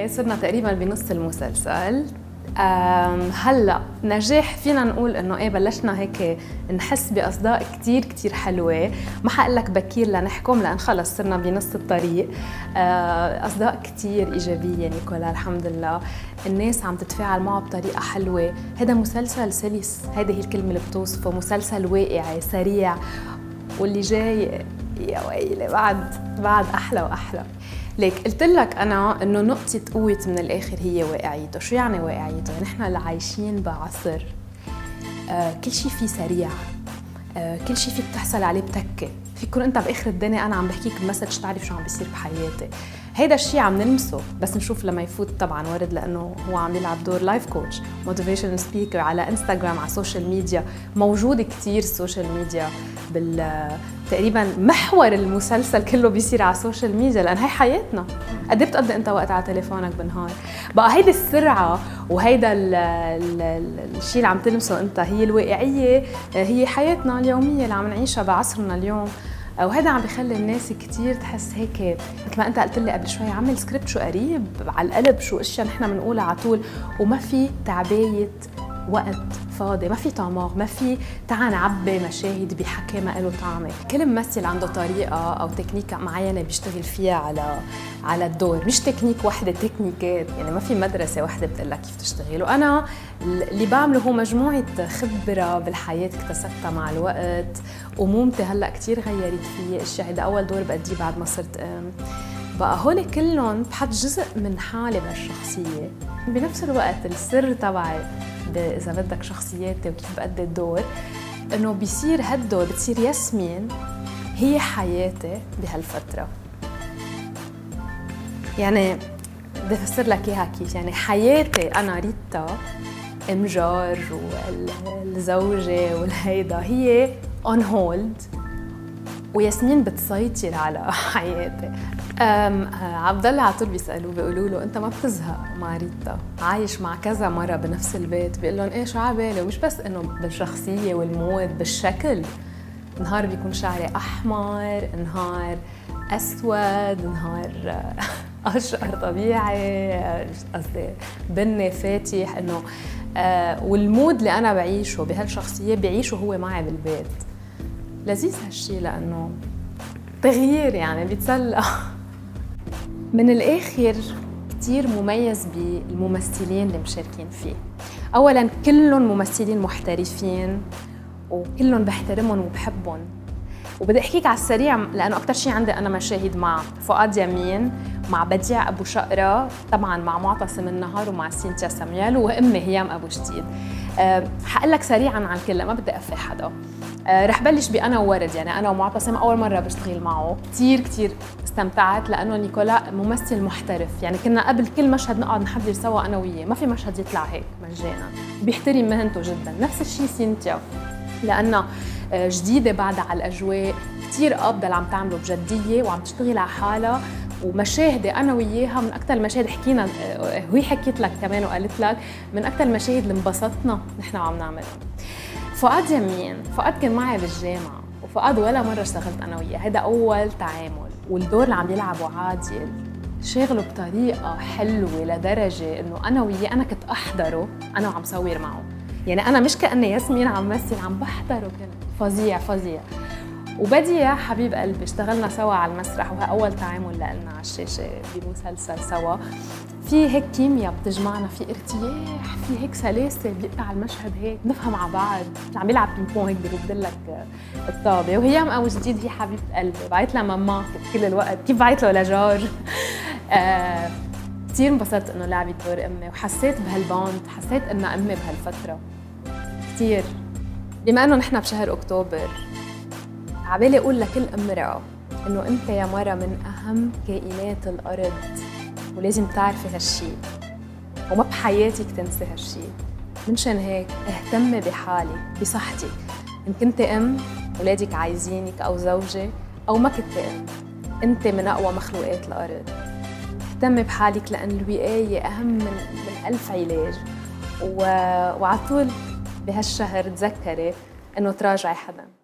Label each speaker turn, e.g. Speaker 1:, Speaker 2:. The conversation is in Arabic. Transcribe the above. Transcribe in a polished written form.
Speaker 1: اوكي، صرنا تقريبا بنص المسلسل. هلا نجاح فينا نقول انه ايه، بلشنا هيك نحس باصداء كتير كتير حلوه. ما حقول لك بكير لنحكم لان خلص صرنا بنص الطريق. اصداء كتير ايجابيه نيكولا، الحمد لله. الناس عم تتفاعل معه بطريقه حلوه. هذا مسلسل سلس، هذه هي الكلمه اللي بتوصفه، مسلسل واقعي سريع. واللي جاي يا ويلي بعد احلى واحلى. ليك قلت لك انا انه نقطه قوه من الاخر هي واقعيته. شو يعني واقعيته؟ نحن اللي عايشين بعصر كل شيء فيه سريع، كل شيء فيك تحصل عليه بتكه، فيك تكون انت باخر الدنيا انا عم بحكيك بمسج تعرف شو عم بيصير بحياتي. هيدا الشيء عم نلمسه بس نشوف لما يفوت طبعا ورد، لانه هو عم يلعب دور لايف كوتش، موتيفيشن سبيكر على انستغرام، على السوشيال ميديا. موجود كثير السوشيال ميديا تقريبا محور المسلسل كله بيصير على السوشيال ميديا، لان هي حياتنا. قد ايه بتقضي انت وقت على تليفونك بالنهار؟ بقى هيدي السرعه وهيدا الشيء اللي عم تلمسه انت هي الواقعيه، هي حياتنا اليوميه اللي عم نعيشها بعصرنا اليوم. وهذا عم بيخلي الناس كثير تحس هيك مثل ما انت قلت لي قبل شوي، عامل سكريبت شو قريب على القلب، شو اشياء نحن بنقولها على طول، وما في تعبايه وقت فاضي، ما في طماغ، ما في تعال نعبي مشاهد بحكي ما له طعمه. كل ممثل عنده طريقه او تكنيك معينه بيشتغل فيها على الدور، مش تكنيك وحده، تكنيكات، يعني ما في مدرسه وحده بتقول لك كيف تشتغل. وانا اللي بعمله هو مجموعه خبره بالحياه اكتسبتها مع الوقت، ومومتي هلا كثير غيرت فيي اشياء. هذا اول دور بأديه بعد ما صرت بقى هول كلهم بحط جزء من حالي بهالشخصيه. بنفس الوقت السر تبعي إذا بدك شخصياتي وكيف بأدي الدور، إنه بيصير هالدور، بتصير ياسمين هي حياتي بهالفترة. يعني بدي أفسر لك إياها كيف. يعني حياتي أنا ريتا أم جار والزوجة والهيدا هي on hold، وياسمين بتسيطر على حياتي. عبد الله على طول بيسالوه، بيقولوا له انت ما بتزهق مع ريتا؟ عايش مع كذا مره بنفس البيت. بيقول لهم ايه شو عبالي، ومش بس انه بالشخصيه والمود، بالشكل. نهار بيكون شعري احمر، نهار اسود، نهار اشقر طبيعي، قصدي بني فاتح. انه والمود اللي انا بعيشه بهالشخصيه بعيشه هو معي بالبيت. لذيذ هالشي لانه تغيير، يعني بيتسلى. من الآخر كتير مميز بالممثلين اللي مشاركين فيه. أولاً كلهم ممثلين محترفين وكلهم بحترمهم وبحبهم. وبدي أحكيك على السريع لأنه أكتر شيء عندي أنا مشاهد مع فؤاد يمين، مع بديع أبو شقرة، طبعاً مع معتصم النهار، ومع سينتيا ساميال، وأمي هيام أبو جديد. حقول لك سريعاً عن كلها، ما بدي أفي حدا. رح بلش بأنا وورد. يعني أنا ومعتصم أول مرة بشتغل معه، كتير استمتعت لأنه نيكولا ممثل محترف. يعني كنا قبل كل مشهد نقعد نحضر سوا أنا وياه، ما في مشهد يطلع هيك مجانا. بيحترم مهنته جدا. نفس الشيء سينتيا، لأنها جديدة بعدها على الأجواء، كتير قابضة اللي عم تعمله بجدية وعم تشتغل على حالها. ومشاهدي أنا وياها من أكثر المشاهد، حكينا وهي حكيت لك كمان وقالت لك من أكثر المشاهد اللي انبسطنا نحن وعم نعملها. فؤاد يمين، فؤاد كان معي بالجامعة، وفؤاد ولا مرة اشتغلت أنا وياه، هذا أول تعامل. والدور اللي عم يلعبه عادل شاغله بطريقة حلوة لدرجة إنه أنا وياه أنا كنت أحضره أنا وعم صور معه. يعني أنا مش كأني ياسمين عم مثل، عم بحضره. كان فظيع. وبديع حبيب قلبي اشتغلنا سوا على المسرح، وهي أول تعامل لنا على الشاشة بمسلسل سوا. في هيك كيمياء بتجمعنا، في ارتياح، في هيك سلاسة، بيقطع المشهد هيك نفهم على بعض. عم يلعب بينج هيك بيرد لك الطابة. وهيام أبو جديد هي حبيبة قلبي، بعيط لها ماما كل الوقت، كيف بعيط له لجار. كثير انبسطت إنه لعبت دور أمي، وحسيت بهالباند، حسيت إنها أمي بهالفترة كثير. بما إنه نحن بشهر أكتوبر، عبالي أقول لكل امرأة إنه أنت يا مرة من أهم كائنات الأرض، ولازم تعرفي هالشي، وما بحياتك تنسي هالشي. منشان هيك اهتمي بحالك، بصحتك. إن كنت أم ولادك عايزينك، أو زوجة، أو ما كنت أم، أنت من أقوى مخلوقات الأرض. اهتمي بحالك لأن الوقاية أهم من 1000 علاج. وعطول بهالشهر تذكري إنه تراجعي حدا.